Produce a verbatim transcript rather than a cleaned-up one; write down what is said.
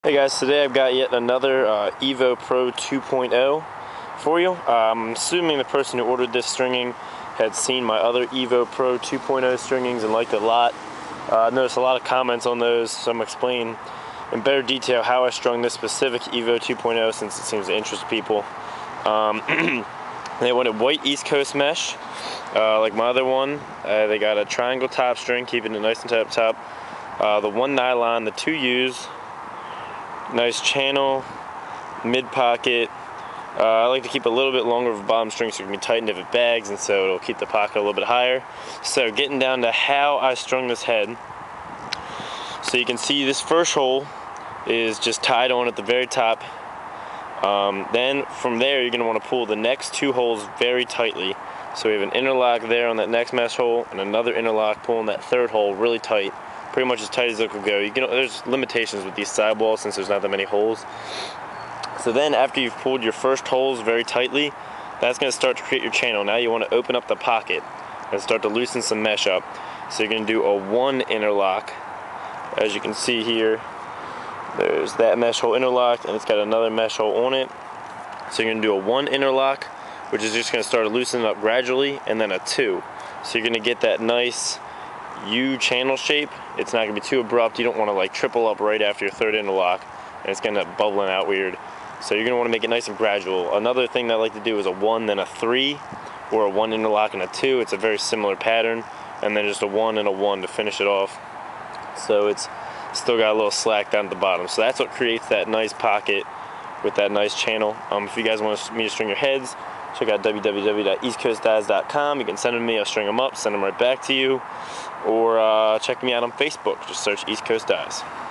Hey guys, today I've got yet another uh, Evo Pro two point oh for you. Uh, I'm assuming the person who ordered this stringing had seen my other Evo Pro two point oh stringings and liked it a lot. Uh, I noticed a lot of comments on those, so I'm going to explain in better detail how I strung this specific Evo two point oh since it seems to interest people. Um, they wanted white East Coast mesh, uh, like my other one. Uh, they got a triangle top string, keeping it nice and tight up top. Uh, the one nylon, the two U's. Nice channel, mid pocket. Uh, I like to keep a little bit longer of a bottom string so it can be tightened if it bags, and so it'll keep the pocket a little bit higher. So getting down to how I strung this head. So you can see this first hole is just tied on at the very top. Um, then from there you're going to want to pull the next two holes very tightly. So we have an interlock there on that next mesh hole and another interlock pulling that third hole really tight. Pretty much as tight as it could go. You can, there's limitations with these sidewalls since there's not that many holes. So then after you've pulled your first holes very tightly, that's going to start to create your channel. Now you want to open up the pocket and start to loosen some mesh up. So you're going to do a one interlock. As you can see here, there's that mesh hole interlock and it's got another mesh hole on it. So you're going to do a one interlock, which is just going to start loosening up gradually, and then a two. So you're going to get that nice U channel shape. It's not going to be too abrupt. You don't want to like triple up right after your third interlock and it's going to bubbling out weird. So you're going to want to make it nice and gradual. Another thing that I like to do is a one then a three, or a one interlock and a two. It's a very similar pattern, and then just a one and a one to finish it off. So it's still got a little slack down at the bottom. So that's what creates that nice pocket with that nice channel. Um, if you guys want me to string your heads, check out w w w dot east coast dyes dot com. You can send them to me, I'll string them up, send them right back to you. Or uh, check me out on Facebook, just search East Coast Dyes.